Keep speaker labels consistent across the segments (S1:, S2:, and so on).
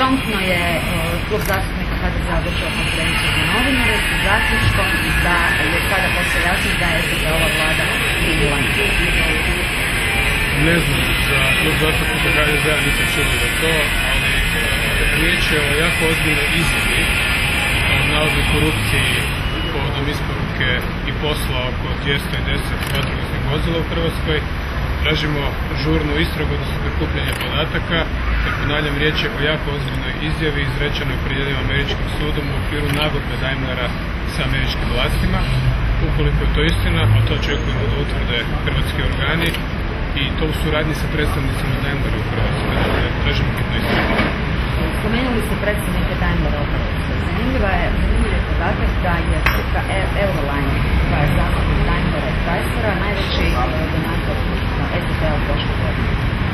S1: Promptno je klub zastupnika HDZ-a održao konferenciju za novinare sa zaključkom da je sada posve jasno da je SDP-ova vlada primila.
S2: Ne znam, za klub zastupnika HDZ-a nisam čuo za to, ali riječ je o jako ozbiljnoj izjavi o navodnoj korupciji povodom isporuke i posla oko 210 vatrogasnih vozila u Hrvatskoj. Tražimo žurnu istragu, odnosno prikupljanje podataka, jer ponavljam, riječ je o jako ozbiljnoj izjavi izrečenoj pred jednim američkim sudom u okviru nagodbe Daimlera sa američkim vlastima. Ukoliko je to istina, a to očekujemo da utvrde hrvatski organi, i to u suradnji sa predstavnicima Daimlera u Hrvatskoj. Dakle, tražimo hitnu istragu.
S1: Spomenuli ste predstavnike Daimlera u Hrvatskoj. Zanimljiv je podatak da je tvrtka Euroline, koja je zakupnik Daimlera i Chryslera, najveći donator SDP-a u prošle godine.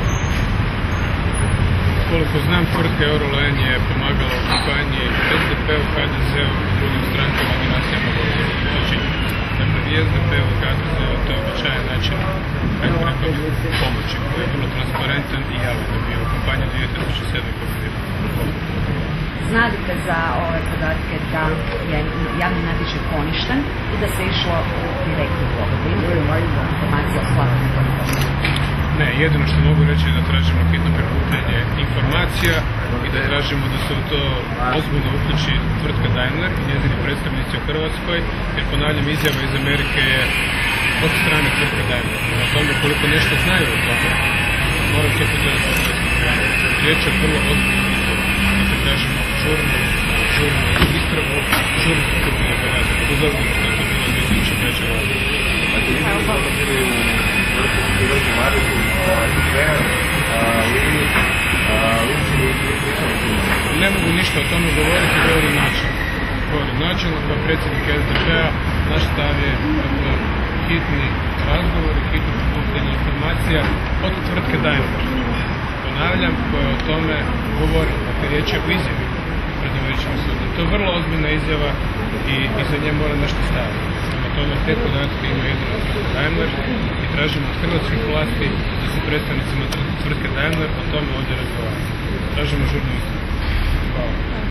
S2: Koliko znam, tvrtka Euroline je pomagala u kampanji SDP-u, HDZ-u i drugim strankama donacijama vozila. To činjenica. Dakle, i SDP-u i HDZ-u, to je običajan način, kako rekao, pomoći, koji je vrlo transparentan i javan bio u kampanji 2007. godine.
S1: Znate za ove podatke da je javni natječaj poništen i da se išlo u direktnu pogodbu? Imamo informacije o sklapanju toga?
S2: Ne, jedino što mogu reći je da tražimo hitno prikupljanje informacija i da tražimo da se u to ozbiljno uključi tvrtka Daimler i njezini predstavnici u Hrvatskoj, jer ponavljam, izjava iz Amerike je od strane tvrtka Daimler. Na tome koliko nešto znaju o tome, moram to pogledati. Riječ je vrlo ozbiljno izjava. Dakle, tražimo žurnu istragu, žurno prikupljanje podataka, bez obzira što je to bilo 2003. godine. Ne mogu ništa o tome govoriti, govorim načelno kao predsjednik SDP-a. Naš stav je hitni razgovor i hitno prikupljanje informacija od tvrtke Daimler. Ponavljam, koja o tome govori, dakle riječ je o izjavi pred američkim sudom. To je vrlo ozbiljna izjava i za nje mora nešto staviti. Prema tome, te podatke ima jedino tvrtka Daimler i tražimo od hrvatskih vlasti da se predstavnicima tvrtke Daimler o tome ovdje razgovaraju. Tražimo žurnu istragu. Hvala.